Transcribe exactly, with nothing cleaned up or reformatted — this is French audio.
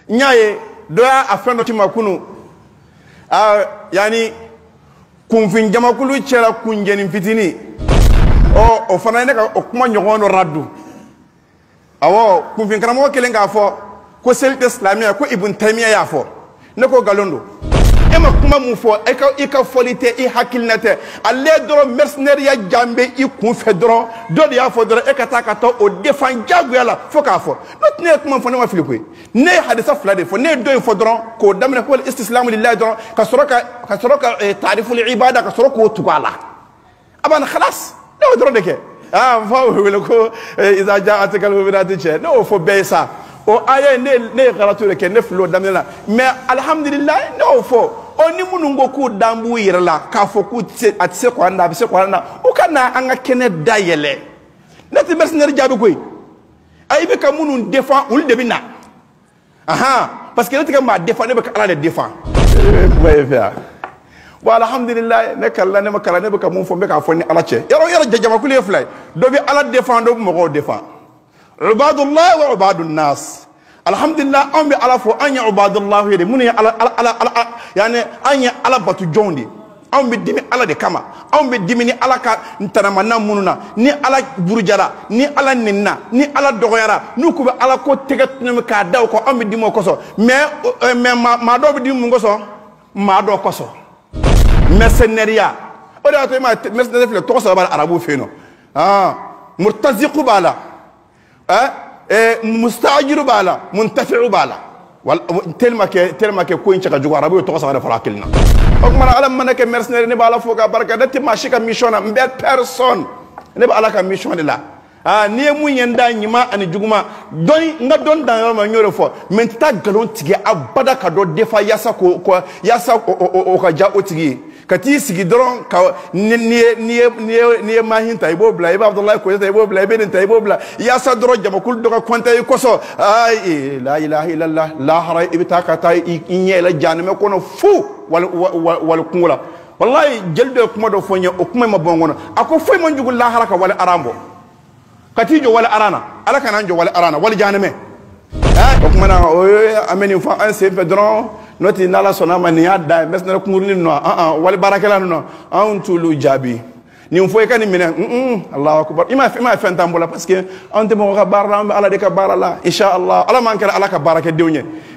nyaye doya afendo timakunu ah yani kunfin jamakulu cera kunjeni fitini o o fana ne ka o kuma nyogono raddu awo kunfin karamo kelen ga fo ko sel islamia ko ibn taymiya ya fo ne ko galondo e ma kuma mu fo e ka e ka folite e hakilnate alle doro mercenaire ya jambe i kun fe doro do ya fo doro e ka ta ka to o defan jagu yala fo ka fo not ne kuma fo ne ma filipo ne hadisa flade fo ne do fo doro ko damne ko istislamu lillahi doro ka soroka ka soroka ta'rifu al ibada ka soroko tukala aban khalas no doro deke ah fo wele ko iza ja'atka al mu'minatu che no fo beysa o aya ne ne karatu ke ne flo damela mais alhamdulillah no fo oni munungo ku dambu yirala ka fo ku atse ko anda bi se ko anda o kana anga kene dayele nati mercenaire jabe koy ay be ka munun défend ul debina aha parce que nati ka ma défend be ka ala de défend way fa wa alhamdulillah ne kala ne makala ne be ka mun fo be ka fo ni ala che yaro yaro jajama ku le flay do bi ala défend do mo ko défend عباد الله وعباد الناس الحمد لله أم على فو أني عباد الله يدي مني على على على يعني أني على بتو جوندي أم بديمي على دي كما أم بديمي على كا نتنامنا مننا ني على برجرا ني على ننا ني على دغيرا نوكو على كو تيغت نمكا داو كو أم بديمو كوسو مي مي ما دو بديمو كوسو ما دو كوسو mercenaria oda to ma mercenaria fle to so ba arabu feno ah murtaziqu bala eh mustajiru bala muntafi'u bala wal telma ke telma ke ko incha jugo arabu to sa fara kilna ok mara alam manake mercenaire ne bala foga barka datti ma shika mission am be person ne bala ka mission la ah ni mu yenda nyima ani juguma don nga don dan ma nyore fo menta galon tige abada ka do defa yasa ko ko yasa o ka ja otigi kati sigi doron ka ni ni ni ni mahinta ibo bla ibo abdullah ko ibo bla ibo nta ibo bla ya sa doron jama kul do ka konta ko so ay la ilaha illallah la hara ibtaka ta inye la janame ko no fu wal wal kungula wallahi jelde ko do fonya o kuma ma bongono ako foy mon jugul la haraka wal arambo kati jo wal arana ala kana jo wal arana wal janame ah ko kuma na ameni fa an se pedron noti nala sona mani ada mesna kumurni no ah ah wal barakala no an tulu jabi ni mfo e kan mina mm Allahu akbar ima ima fentambola parce que on te mo ka barra ala de ka barala insha Allah ala man kala ala ka baraka dewnye